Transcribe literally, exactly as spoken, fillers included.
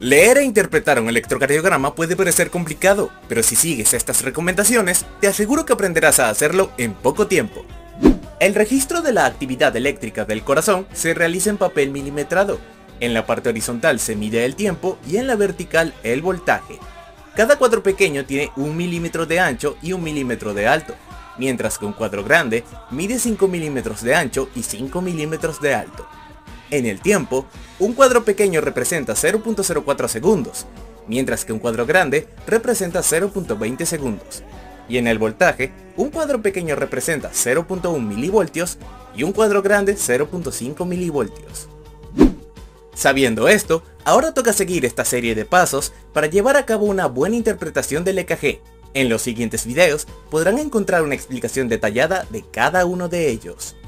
Leer e interpretar un electrocardiograma puede parecer complicado, pero si sigues estas recomendaciones, te aseguro que aprenderás a hacerlo en poco tiempo. El registro de la actividad eléctrica del corazón se realiza en papel milimetrado. En la parte horizontal se mide el tiempo y en la vertical el voltaje. Cada cuadro pequeño tiene un milímetro de ancho y un milímetro de alto, mientras que un cuadro grande mide cinco milímetros de ancho y cinco milímetros de alto. En el tiempo, un cuadro pequeño representa cero punto cero cuatro segundos, mientras que un cuadro grande representa cero punto veinte segundos. Y en el voltaje, un cuadro pequeño representa cero punto uno milivoltios y un cuadro grande cero punto cinco milivoltios. Sabiendo esto, ahora toca seguir esta serie de pasos para llevar a cabo una buena interpretación del E K G. En los siguientes videos podrán encontrar una explicación detallada de cada uno de ellos.